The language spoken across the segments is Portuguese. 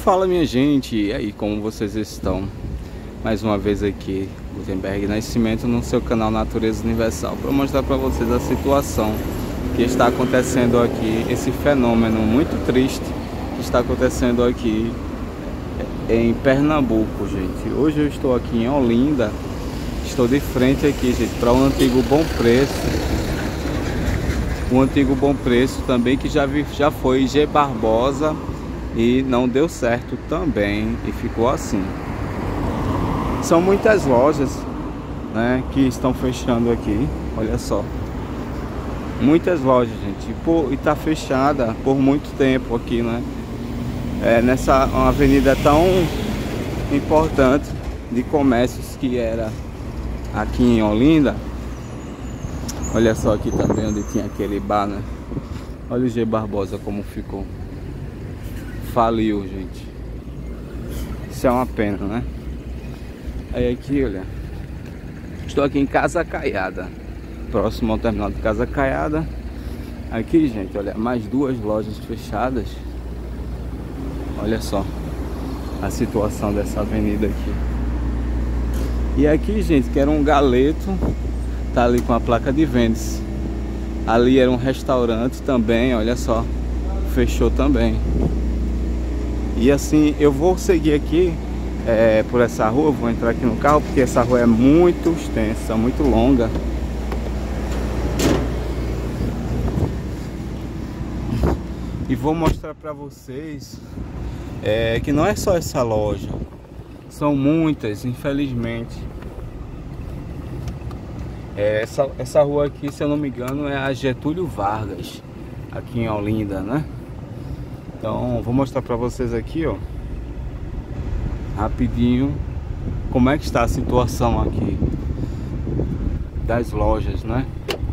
Fala minha gente, e aí, como vocês estão? Mais uma vez aqui, Gutenberg Nascimento no seu canal Natureza Universal, para mostrar para vocês a situação que está acontecendo aqui, esse fenômeno muito triste que está acontecendo aqui em Pernambuco, gente. Hoje eu estou aqui em Olinda, estou de frente aqui, gente, para o antigo Bom Preço. O antigo Bom Preço também, que já foi G Barbosa e não deu certo também e ficou assim. São muitas lojas, né, que estão fechando aqui, olha só. Muitas lojas, gente, e tá fechada por muito tempo aqui, né? Nessa uma avenida tão importante de comércios que era aqui em Olinda. Olha só aqui também onde tinha aquele bar, né? Olha o G Barbosa como ficou. Faliu, gente. Isso é uma pena, né? Aí aqui, olha, estou aqui em Casa Caiada, próximo ao terminal de Casa Caiada. Aqui, gente, olha, mais duas lojas fechadas. Olha só a situação dessa avenida aqui. E aqui, gente, que era um galeto, tá ali com a placa de vendas. Ali era um restaurante também, olha só, fechou também. E assim, eu vou seguir aqui por essa rua, vou entrar aqui no carro, porque essa rua é muito extensa, muito longa. E vou mostrar para vocês que não é só essa loja, são muitas, infelizmente. Essa rua aqui, se eu não me engano, é a Getúlio Vargas, aqui em Olinda, né? Então, vou mostrar para vocês aqui, ó, rapidinho, como é que está a situação aqui das lojas, né?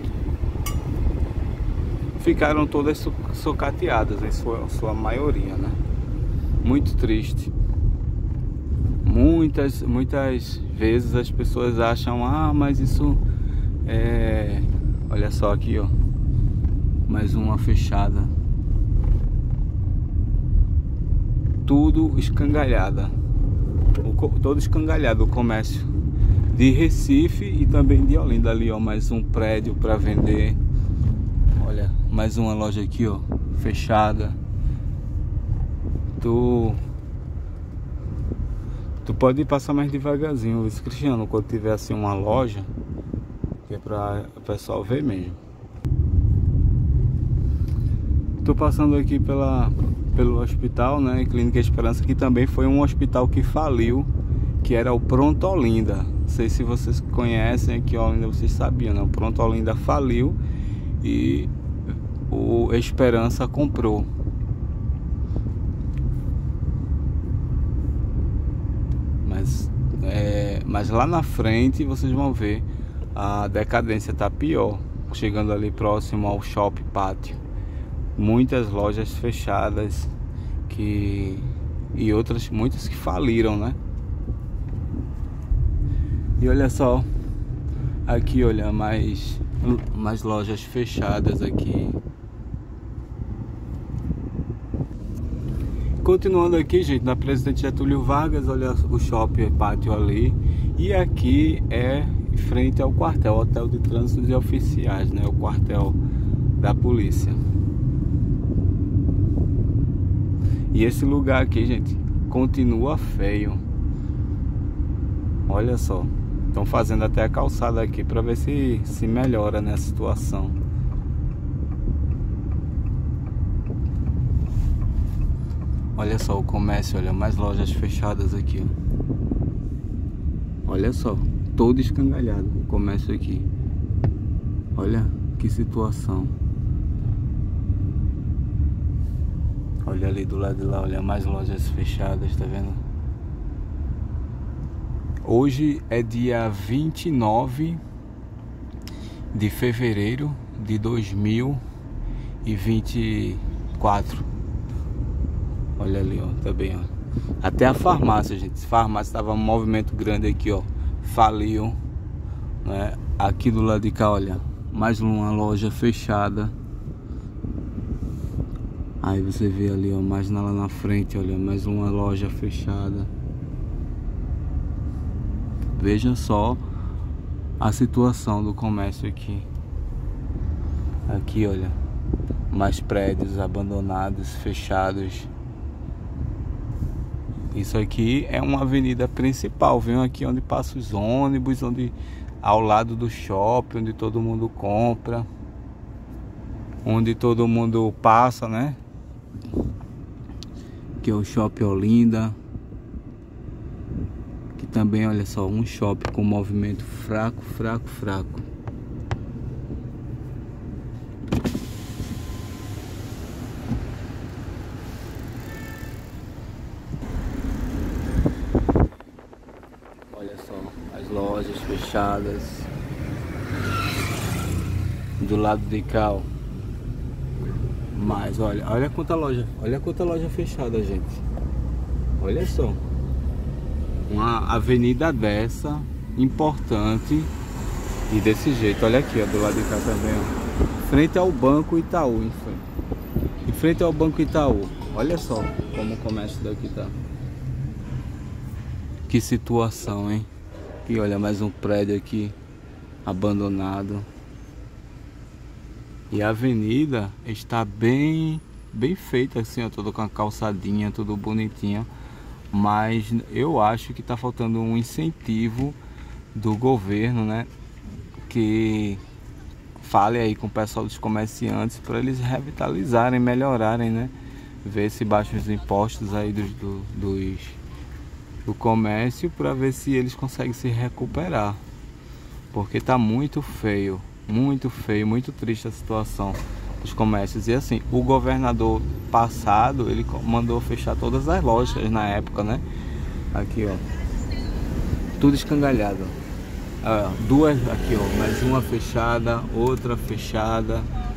Ficaram todas sucateadas, em sua maioria, né? Muito triste. Muitas vezes as pessoas acham, mas isso olha só aqui, ó, mais uma fechada. Tudo escangalhada, todo escangalhado o comércio de Recife e também de Olinda. Ali, ó, mais um prédio para vender. Olha, mais uma loja aqui, ó, fechada. Tu pode passar mais devagarzinho, Luiz Cristiano, quando tiver assim uma loja, que é para o pessoal ver mesmo. Tô passando aqui pelo hospital, né, Clínica Esperança, que também foi um hospital que faliu, que era o Pronto Olinda. Não sei se vocês conhecem aqui, Olinda, vocês sabiam, né? O Pronto Olinda faliu e o Esperança comprou. Mas lá na frente vocês vão ver a decadência tá pior, chegando ali próximo ao Shopping Pátio. Muitas lojas fechadas e outras muitas que faliram, né? E olha só aqui, olha, mais lojas fechadas aqui. Continuando aqui, gente, na Presidente Getúlio Vargas, olha o Shopping Pátio ali. E aqui é em frente ao quartel, Hotel de Trânsitos e Oficiais, né? O quartel da polícia. E esse lugar aqui, gente, continua feio. Olha só, estão fazendo até a calçada aqui para ver se melhora nessa situação. Olha só o comércio, olha, mais lojas fechadas aqui, ó. Olha só, todo escangalhado o comércio aqui. Olha que situação. Olha ali do lado de lá, olha, mais lojas fechadas, tá vendo? Hoje é dia 29 de fevereiro de 2024. Olha ali, ó, também, ó. Até a farmácia, gente. A farmácia tava um movimento grande aqui, ó. Faliu, né? Aqui do lado de cá, olha, mais uma loja fechada. Aí você vê ali, ó, mais lá na frente, olha, mais uma loja fechada. Veja só a situação do comércio aqui. Aqui, olha, mais prédios abandonados, fechados. Isso aqui é uma avenida principal, viu? Aqui onde passam os ônibus, onde ao lado do shopping, onde todo mundo compra, onde todo mundo passa, né? Que é o Shopping Olinda. Que também, olha só, um shopping com movimento fraco, fraco, fraco. Olha só, as lojas fechadas. Do lado de cá, ó. Mas olha quanta loja fechada, gente. Olha só. Uma avenida dessa, importante. E desse jeito, olha aqui, ó, do lado de cá também, ó. Frente ao Banco Itaú, em frente ao Banco Itaú. Olha só como o comércio daqui tá. Que situação, hein? E olha, mais um prédio aqui abandonado. E a avenida está bem feita assim, ó, toda com a calçadinha, tudo bonitinho. Mas eu acho que está faltando um incentivo do governo, né? Que fale aí com o pessoal dos comerciantes para eles revitalizarem, melhorarem, né? Ver se baixam os impostos aí do comércio para ver se eles conseguem se recuperar. Porque tá muito feio, muito triste a situação dos comércios. E assim, o governador passado, ele mandou fechar todas as lojas na época, né? Aqui, ó, tudo escangalhado. Duas aqui, ó, mais uma fechada, outra fechada.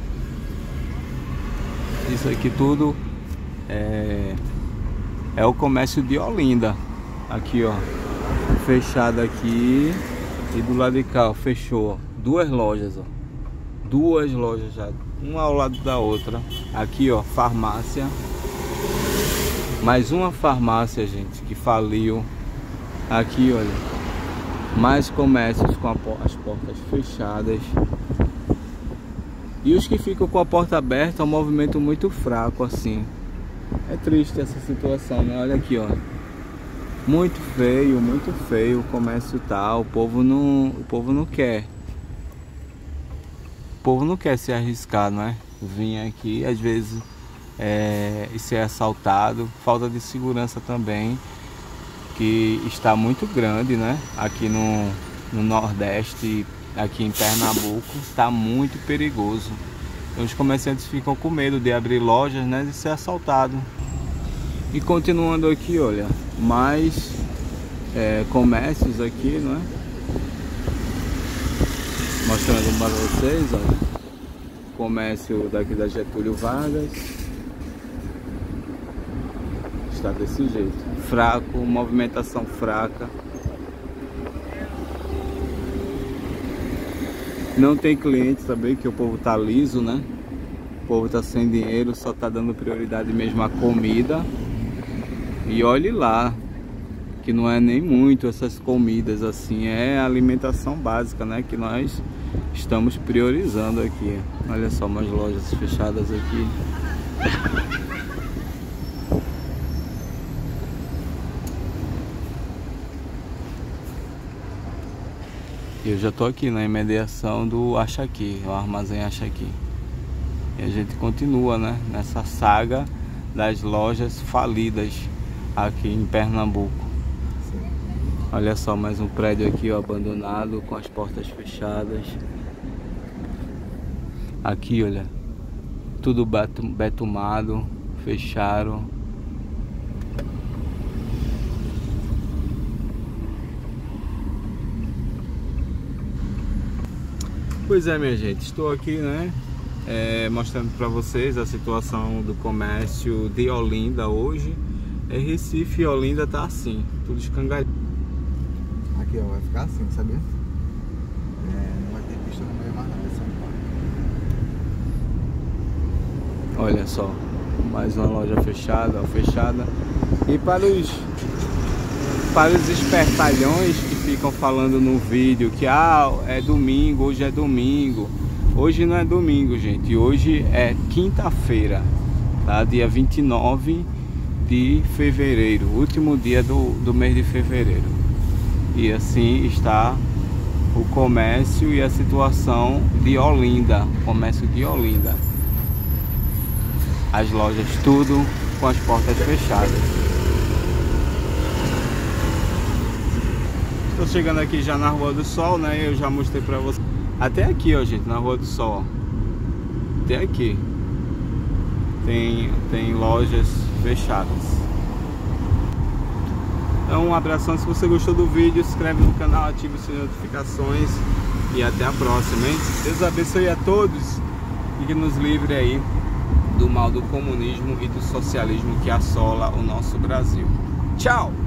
Isso aqui tudo é o comércio de Olinda. Aqui, ó, fechado aqui. E do lado de cá, ó, fechou, ó, duas lojas, ó. Duas lojas já, uma ao lado da outra. Aqui, ó, farmácia. Mais uma farmácia, gente, que faliu. Aqui, olha, mais comércios com as portas fechadas. E os que ficam com a porta aberta, é um movimento muito fraco, assim. É triste essa situação, né? Olha aqui, ó. Muito feio o comércio tá. O povo não quer. O povo não quer se arriscar, não é? Vir aqui, às vezes, e ser assaltado. Falta de segurança também, que está muito grande, né? Aqui no Nordeste, aqui em Pernambuco, está muito perigoso. Então, os comerciantes ficam com medo de abrir lojas, né? De ser assaltado. E continuando aqui, olha, mais comércios aqui, não é? Mostrando para vocês, olha, comércio daqui da Getúlio Vargas. Está desse jeito, fraco, movimentação fraca. Não tem cliente também, que o povo tá liso, né? O povo tá sem dinheiro, só tá dando prioridade mesmo à comida. E olhe lá, que não é nem muito essas comidas assim, é a alimentação básica, né? Que nós estamos priorizando aqui. Olha só, umas lojas fechadas aqui. Eu já tô aqui na imediação do Achaqui, o armazém Achaqui. E a gente continua, né? Nessa saga das lojas falidas aqui em Pernambuco. Sim. Olha só, mais um prédio aqui, ó, abandonado, com as portas fechadas. Aqui, olha, tudo betumado, fecharam. Pois é, minha gente, estou aqui, né, mostrando para vocês a situação do comércio de Olinda hoje. Recife e Olinda tá assim, tudo escangalhado. Aqui, ó, vai ficar assim, sabia? Não vai ter pista no meio mais nada, São Paulo. Olha só, Mais uma loja fechada, ó, fechada. E para os espertalhões que ficam falando no vídeo que é domingo, hoje é domingo. Hoje não é domingo, gente. Hoje é quinta-feira, tá? Dia 29 de fevereiro, último dia do mês de fevereiro. E assim está o comércio e a situação de Olinda, comércio de Olinda. As lojas tudo com as portas fechadas. Estou chegando aqui já na Rua do Sol, né? Eu já mostrei pra vocês. Até aqui, ó, gente, na Rua do Sol. Até aqui tem lojas fechadas. Então, um abração. Se você gostou do vídeo, se inscreve no canal, ative as notificações e até a próxima, hein? Deus abençoe a todos e que nos livre aí do mal do comunismo e do socialismo que assola o nosso Brasil. Tchau!